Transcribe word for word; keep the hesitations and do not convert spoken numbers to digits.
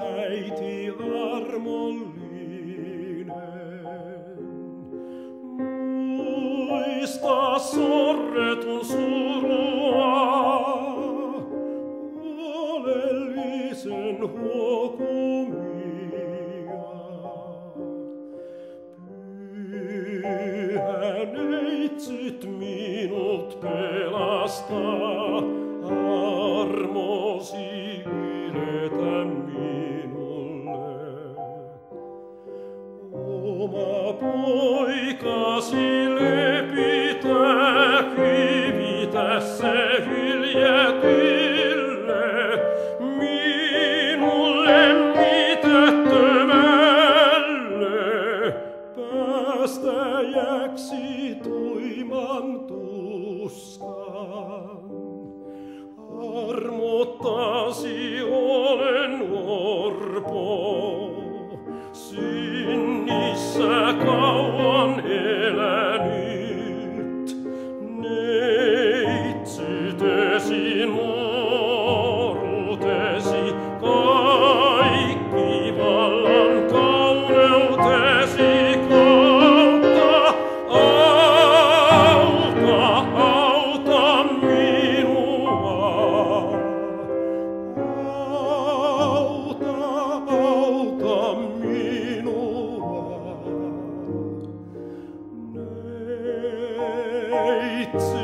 äiti armollinen. Muista sorretun surua, oleellisen huokumia. Pyhä neitsyt minut pelastaa, armosi yletä minulle. Oma poikasi lepitä, hyvitä se hyljätylle, minulle mitättömälle, päästäjäksi tuiman tuskan. Armottasi olen orpo, synnissä kauan elänyt. Neitsytesi, nuoruutesi, kaikki vallan kauneutesi kautta. Auta, auta minua. Auta, auta minua. Neitsyt